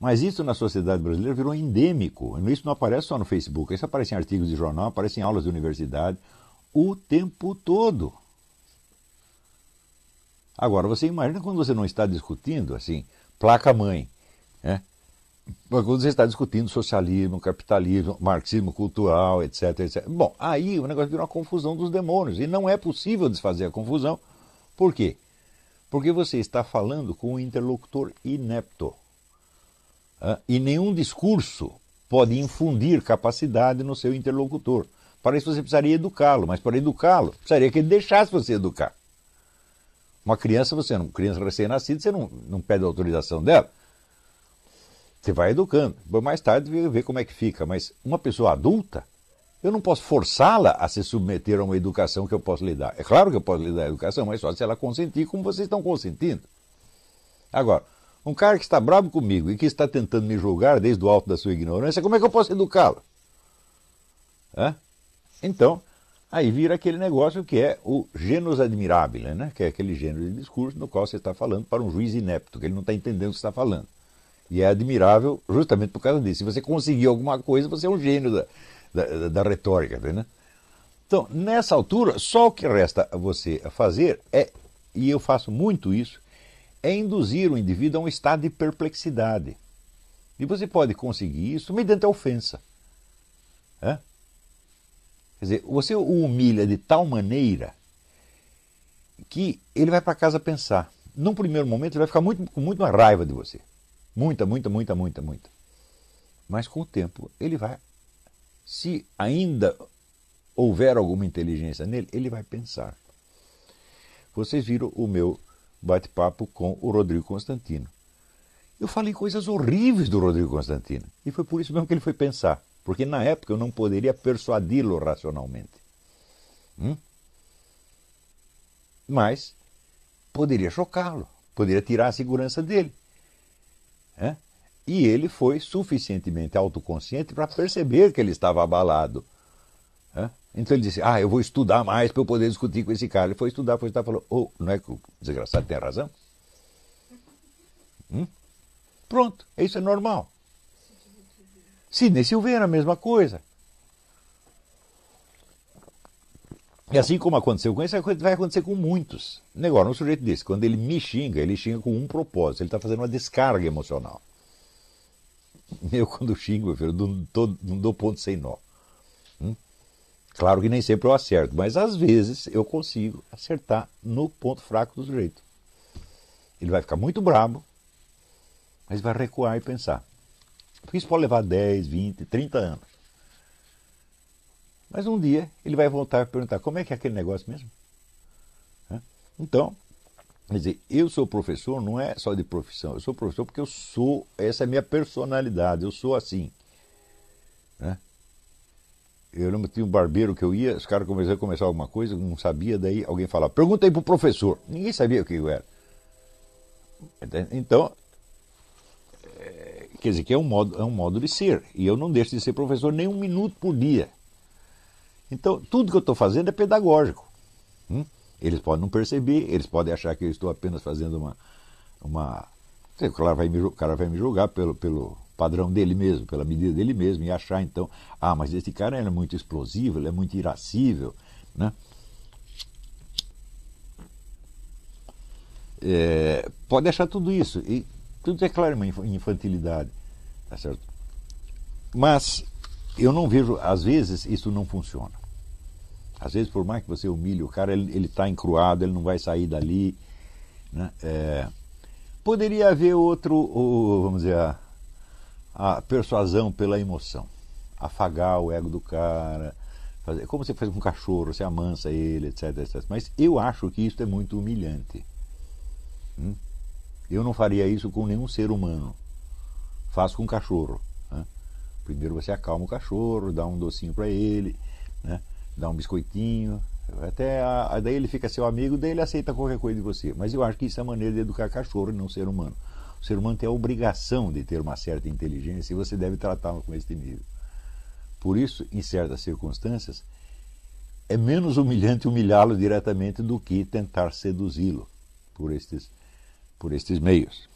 Mas isso na sociedade brasileira virou endêmico. Isso não aparece só no Facebook, isso aparece em artigos de jornal, aparece em aulas de universidade, o tempo todo. Agora, você imagina quando você não está discutindo, assim, placa-mãe, né? Quando você está discutindo socialismo, capitalismo, marxismo cultural, etc, etc. Bom, aí o negócio vira uma confusão dos demônios. E não é possível desfazer a confusão. Por quê? Porque você está falando com um interlocutor inepto. E nenhum discurso pode infundir capacidade no seu interlocutor. Para isso você precisaria educá-lo, mas para educá-lo, precisaria que ele deixasse você educar. Uma criança, criança recém-nascida, você não pede autorização dela. Você vai educando. Mais tarde vê como é que fica. Mas uma pessoa adulta, eu não posso forçá-la a se submeter a uma educação que eu posso lhe dar. É claro que eu posso lhe dar a educação, mas só se ela consentir como vocês estão consentindo. Agora, um cara que está bravo comigo e que está tentando me julgar desde o alto da sua ignorância, como é que eu posso educá-lo? Então, aí vira aquele negócio que é o genus admirabile, né? Que é aquele gênero de discurso no qual você está falando para um juiz inepto, que ele não está entendendo o que você está falando. E é admirável justamente por causa disso. Se você conseguir alguma coisa, você é um gênio da retórica. Né? Então, nessa altura, só o que resta a você fazer é, e eu faço muito isso, é induzir o indivíduo a um estado de perplexidade. E você pode conseguir isso mediante a ofensa. Quer dizer, você o humilha de tal maneira que ele vai para casa pensar. Num primeiro momento, ele vai ficar com muito raiva de você. Muita. Mas com o tempo, ele vai, se ainda houver alguma inteligência nele, ele vai pensar. Vocês viram o meu bate-papo com o Rodrigo Constantino. Eu falei coisas horríveis do Rodrigo Constantino. E foi por isso mesmo que ele foi pensar. Porque na época eu não poderia persuadi-lo racionalmente. Mas poderia chocá-lo. Poderia tirar a segurança dele. E ele foi suficientemente autoconsciente para perceber que ele estava abalado. Então ele disse, eu vou estudar mais para eu poder discutir com esse cara. Ele foi estudar, falou, não é que o desgraçado tem razão? Pronto, isso é normal. Sidney Silveira, a mesma coisa. E assim como aconteceu com esse, vai acontecer com muitos. Agora, um sujeito desse, quando ele me xinga, ele xinga com um propósito. Ele está fazendo uma descarga emocional. Eu, quando xingo, meu filho, não dou ponto sem nó. Claro que nem sempre eu acerto, mas às vezes eu consigo acertar no ponto fraco do sujeito. Ele vai ficar muito bravo, mas vai recuar e pensar. Porque isso pode levar 10, 20, 30 anos. Mas um dia ele vai voltar e perguntar, como é que é aquele negócio mesmo? Então, quer dizer, eu sou professor não é só de profissão, eu sou professor porque essa é a minha personalidade, eu sou assim. Eu lembro que tinha um barbeiro que eu ia, os caras começaram a começar alguma coisa, não sabia, daí alguém falava, pergunta aí pro professor. Ninguém sabia o que eu era. Então, quer dizer que é um modo de ser. E eu não deixo de ser professor nem um minuto por dia. Então, tudo que eu estou fazendo é pedagógico. Eles podem não perceber, eles podem achar que eu estou apenas fazendo uma... O cara vai me julgar pelo padrão dele mesmo, pela medida dele mesmo, e achar então, mas esse cara é muito explosivo, ele é muito irascível, né? Pode achar tudo isso, e tudo é claro uma infantilidade, tá certo? Mas eu não vejo, às vezes isso não funciona. Às vezes, por mais que você humilhe o cara, ele está encruado, ele não vai sair dali, né? Poderia haver vamos dizer, a persuasão pela emoção. Afagar o ego do cara, como você faz com um cachorro, você amansa ele, etc, etc. Mas eu acho que isso é muito humilhante. Eu não faria isso com nenhum ser humano. Faço com um cachorro. Primeiro você acalma o cachorro, dá um docinho para ele, né? Dá um biscoitinho, daí ele fica seu amigo, daí ele aceita qualquer coisa de você. Mas eu acho que isso é a maneira de educar cachorro e não ser humano. O ser humano tem a obrigação de ter uma certa inteligência e você deve tratá-lo com este nível. Por isso, em certas circunstâncias, é menos humilhante humilhá-lo diretamente do que tentar seduzi-lo por estes meios.